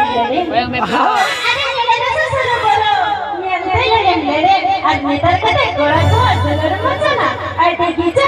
yang mepah. Admitar kata gora gua dulur macana. Ada gitu